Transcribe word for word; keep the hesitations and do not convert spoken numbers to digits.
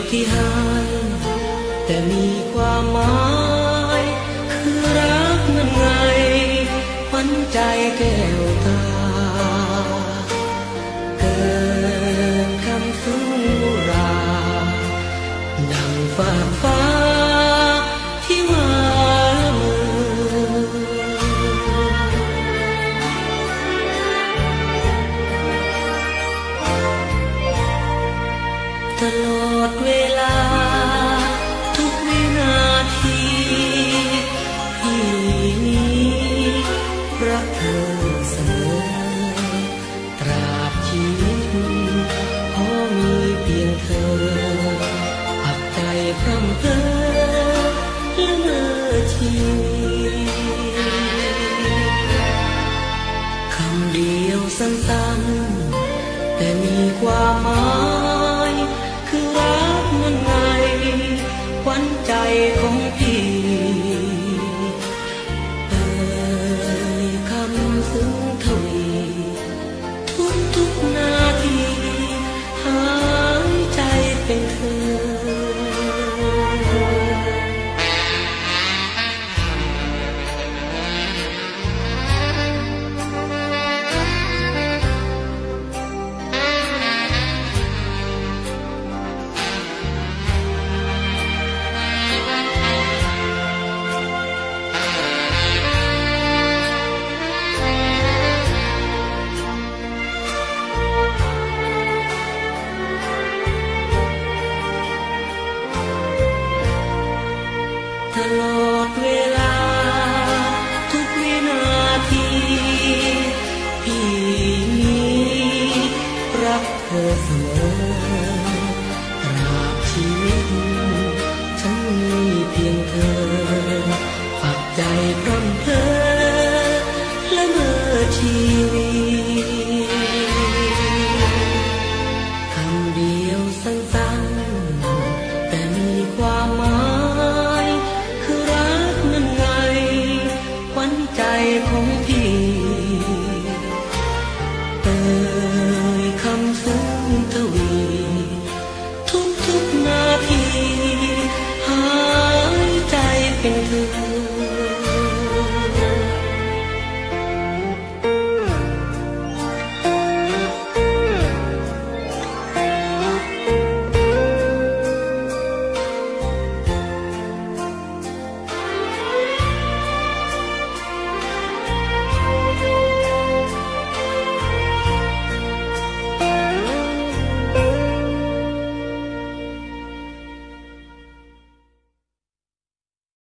ที่ให้แต่มีความหมายคือรักมันไงขวัญใจแก้วตาเกินคำสุราดังฝากฟ้าที่ว่าละเมอตลอดเวลาทุกวินาทีที่นี้รักเธอเสมอตราบชีวิตขอมีเพียงเธอปักใจพร่ำเพ้อละเมอชีคำเดียวสั้นๆแต่มีความหมายคือรักมันไงขวัญใจของพี่เอ่ยคำซึ้งทวีทุกๆนาทีหายใจเป็นเธอตลอดเวลาทุกวินาทีพี่นี้รักเธอเส